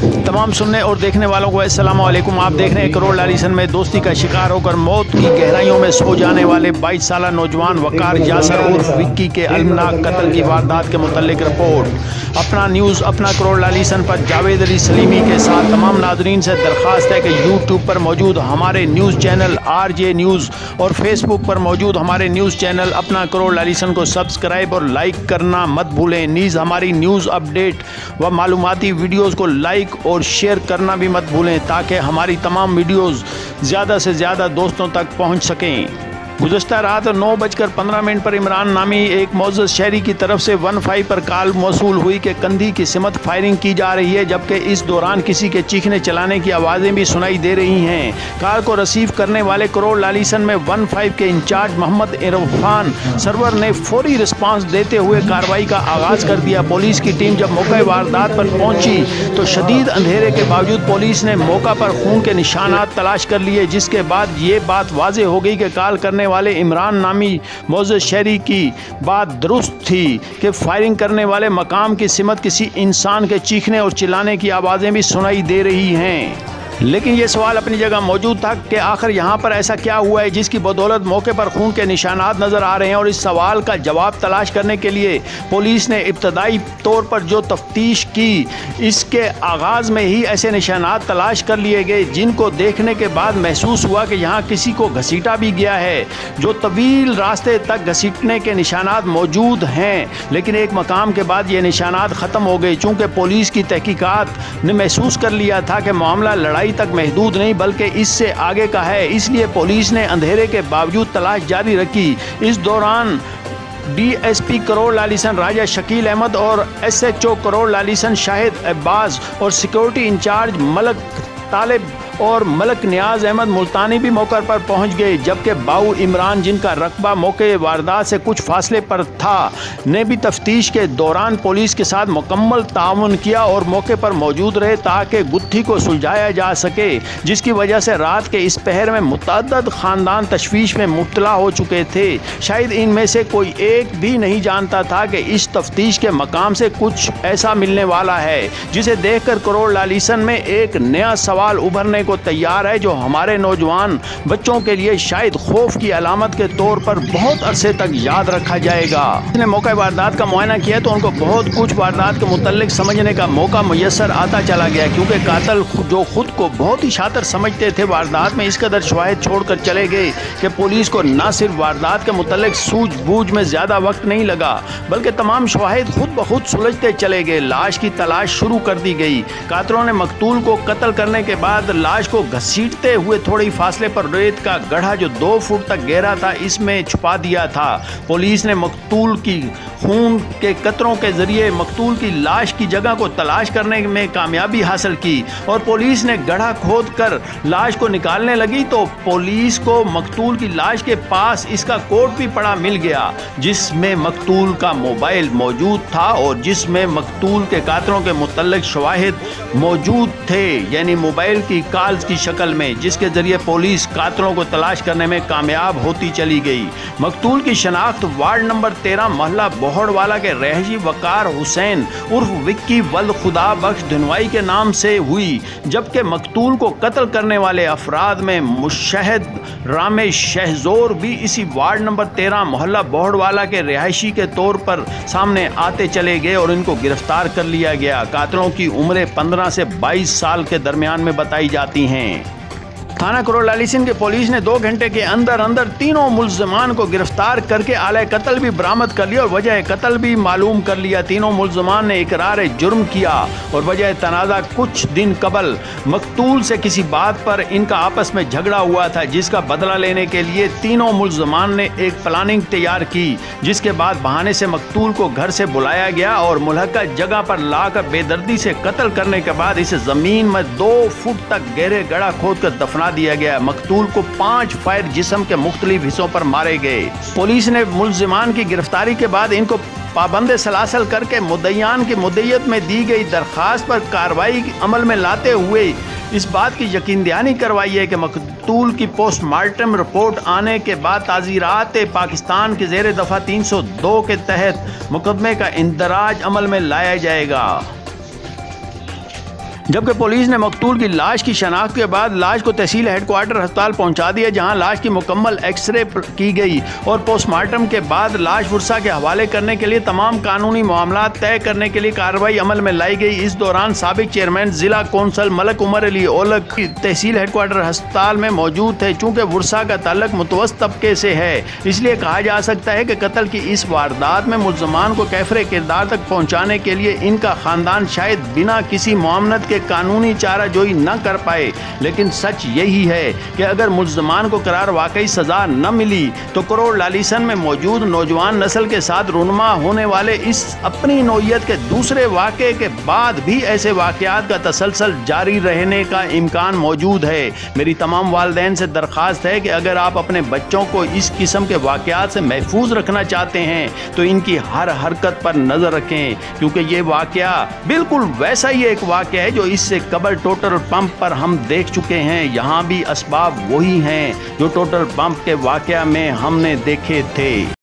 तमाम सुनने और देखने वालों को अस्सलाम वालेकुम। आप देख रहे हैं करोड़ लालिसन में दोस्ती का शिकार होकर मौत की गहराइयों में सो जाने वाले 22 साला नौजवान वकार यासर उर्फ विक्की के अलमनाक कत्ल की वारदात के मुतल्लिक रिपोर्ट। अपना न्यूज़ अपना करोड़ लालिसन पर जावेद अली सलीमी के साथ तमाम नाज़रीन से दरख्वास्त है कि यूट्यूब पर मौजूद हमारे न्यूज़ चैनल RJ न्यूज़ और फेसबुक पर मौजूद हमारे न्यूज़ चैनल अपना करोड़ लालिसन को सब्सक्राइब और लाइक करना मत भूलें। नीज़ हमारी न्यूज़ अपडेट व मालूमाती वीडियोज़ को लाइक और शेयर करना भी मत भूलें ताकि हमारी तमाम वीडियोज़ ज़्यादा से ज़्यादा दोस्तों तक पहुँच सकें। गुज़श्ता रात 9:15 पर इमरान नामी एक मोअज़्ज़ज़ शहरी की तरफ से 15 पर कॉल मौसूल हुई कि कंधी की सिमत फायरिंग की जा रही है, जबकि इस दौरान किसी के चीखने चलाने की आवाज़ें भी सुनाई दे रही हैं। कॉल को रिसीव करने वाले करोड़ लालिसन में 15 के इंचार्ज मोहम्मद इरफान सरवर ने फौरी रिस्पांस देते हुए कार्रवाई का आगाज़ कर दिया। पुलिस की टीम जब मौके वारदात पर पहुंची तो शदीद अंधेरे के बावजूद पुलिस ने मौका पर खून के निशानात तलाश कर लिए, जिसके बाद ये बात वाज़े हो गई कि कॉल करने वाले इमरान नामी मोअज़्ज़ज़ शहरी की बात दुरुस्त थी कि फायरिंग करने वाले मकाम की सिमत किसी इंसान के चीखने और चिल्लाने की आवाज़ें भी सुनाई दे रही हैं। लेकिन ये सवाल अपनी जगह मौजूद था कि आखिर यहाँ पर ऐसा क्या हुआ है जिसकी बदौलत मौके पर खून के निशानात नज़र आ रहे हैं। और इस सवाल का जवाब तलाश करने के लिए पुलिस ने इब्तदाई तौर पर जो तफ्तीश की, इसके आगाज़ में ही ऐसे निशानात तलाश कर लिए गए जिनको देखने के बाद महसूस हुआ कि यहाँ किसी को घसीटा भी गया है। जो तवील रास्ते तक घसीटने के निशानात मौजूद हैं, लेकिन एक मकाम के बाद ये निशानात ख़त्म हो गए। चूँकि पुलिस की तहकीकात ने महसूस कर लिया था कि मामला लड़ाई तक महदूद नहीं बल्कि इससे आगे का है, इसलिए पुलिस ने अंधेरे के बावजूद तलाश जारी रखी। इस दौरान DSP करोड़ लालिसन राजा शकील अहमद और SHO करोड़ लालिसन शाहिद अब्बास और सिक्योरिटी इंचार्ज मलक तालिब और मलक नियाज अहमद मुल्तानी भी मौके पर पहुंच गए, जबकि बाऊ इमरान जिनका रकबा मौके वारदात से कुछ फासले पर था ने भी तफ्तीश के दौरान पुलिस के साथ मुकम्मल ताउन किया और मौके पर मौजूद रहे ताकि गुत्थी को सुलझाया जा सके, जिसकी वजह से रात के इस पहर में मुतअद्दिद ख़ानदान तशवीश में मुब्तला हो चुके थे। शायद इनमें से कोई एक भी नहीं जानता था कि इस तफ्तीश के मकाम से कुछ ऐसा मिलने वाला है जिसे देखकर करोड़ लालिसन में एक नया सवाल उभरने को तैयार है, जो हमारे नौजवान बच्चों के लिए शायद खौफ की अलामत के तौर पर बहुत अरसे तक याद रखा जाएगा। उसने मौका वारदात का मुआयना किया तो उनको बहुत कुछ वारदात के मुतल्लिक समझने का मौका मुयस्सर आता चला गया, क्योंकि कातिल जो खुद को बहुत ही शातिर समझते थे वारदात में इस कदर शवाहिद छोड़कर चले गए कि पुलिस को न सिर्फ वारदात के मुतल्लिक सूझबूझ में ज़्यादा वक्त नहीं लगा बल्कि तमाम शवाहिद खुद ब खुद सुलझते चले गए। लाश की तलाश शुरू कर दी गई। कातिलों ने मकतूल को कत्ल करने के बाद लाश को घसीटते हुए थोड़ी फासले पर रेत का गड्ढा जो 2 फुट तक गहरा था इसमें छुपा दिया था। पुलिस ने मकतूल की खून के कतरों के जरिए मकतूल की लाश की जगह को तलाश करने में कामयाबी हासिल की और पुलिस ने गड्ढा खोद कर लाश को निकालने लगी तो पुलिस को मकतूल की लाश के पास इसका कोट भी पड़ा मिल गया, जिसमें मकतूल का मोबाइल मौजूद था और जिसमें मकतूल के कातिलों के मुतल्लिक शवाहिद मौजूद थे, यानी मोबाइल की कॉल्स की शक्ल में, जिसके जरिए पुलिस कातिलों को तलाश करने में कामयाब होती चली गई। मकतूल की शनाख्त वार्ड नंबर 13 मोहल्ला बोहड़वाला के रहायशी वकार हुसैन उर्फ विक्की वल्द खुदा बख्श धनवाई के नाम से हुई, जबकि मकतूल को कत्ल करने वाले अफराद में मुशहद रामेश शहजोर भी इसी वार्ड नंबर 13 मोहल्ला बोहड़वाला के रहायशी के तौर पर सामने आते चले गए और इनको गिरफ्तार कर लिया गया। कातिलों की उम्रें 15 से 22 साल के दरमियान में बताई जाती हैं। थाना करोड़ लालिसन के पुलिस ने 2 घंटे के अंदर अंदर तीनों मुल्ज़िमान को गिरफ्तार करके आले कत्ल भी बरामद कर लिया और वजह कत्ल भी मालूम कर लिया। तीनों मुल्ज़िमान ने इकरार जुर्म किया और वजह तनाज़ा कुछ दिन कबल मकतूल से किसी बात पर इनका आपस में झगड़ा हुआ था, जिसका बदला लेने के लिए तीनों मुल्ज़िमान ने एक प्लानिंग तैयार की, जिसके बाद बहाने से मकतूल को घर से बुलाया गया और मुल्हका जगह पर लाकर बेदर्दी से कत्ल करने के बाद इसे ज़मीन में 2 फुट तक गहरे गड्ढा खोद कर दफना दिया गया। मकतूल को 5 फायर जिस्म के मुख्तलिफ हिस्सों पर मारे गए। पुलिस ने मुल्ज़िमान की गिरफ्तारी के बाद इनको पाबंद सलासल करके मुद्दईयान की मुद्दईयत में दी गई दरख्वास्त पर कार्रवाई अमल में लाते हुए इस बात की यकीन दहानी करवाई है कि मकतूल की पोस्टमार्टम रिपोर्ट आने के बाद ताज़ीरात पाकिस्तान के ज़ेर दफ़ा 302 के तहत मुकदमे का इंदराज अमल में लाया जाएगा। जबकि पुलिस ने मकतूल की लाश की शनाख्त के बाद लाश को तहसील हेडक्वार्टर अस्पताल पहुंचा दिया, जहां लाश की मुकम्मल एक्सरे की गई और पोस्टमार्टम के बाद लाश फुरसा के हवाले करने के लिए तमाम कानूनी मामला तय करने के लिए कार्रवाई अमल में लाई गई। इस दौरान साबिक चेयरमैन जिला कौंसल मलक उमर अली ओलक तहसील हेडक्वार्टर अस्पताल में मौजूद थे। चूँकि फुरसा का ताल्लुक मुतवस्सित तबके से है, इसलिए कहा जा सकता है कि कत्ल की इस वारदात में मुल्ज़मान को कैफरे किरदार तक पहुँचाने के लिए इनका खानदान शायद बिना किसी मुआवनत के कानूनी चाराजोई न कर पाए। लेकिन सच यही है कि अगर मुल्ज़मान को करार वाकई सजा न मिली तो करोड़ लालिसन में मौजूद नौजवान नस्ल के साथ रुनमा होने वाले इस अपनी नौइयत के दूसरे वाक़े के बाद भी ऐसे वाक़यात का तसलसल जारी रहने का इम्कान मौजूद है। मेरी तमाम वालिदैन से दरख्वास्त है कि अगर आप अपने बच्चों को इस किस्म के वाक़यात से महफूज रखना चाहते हैं तो इनकी हर हरकत पर नज़र रखें, क्योंकि ये वाक़या बिल्कुल वैसा ही एक वाक़या है जो इससे कबल टोटल पंप पर हम देख चुके हैं। यहाँ भी असबाब वही हैं जो टोटल पंप के वाक़या में हमने देखे थे।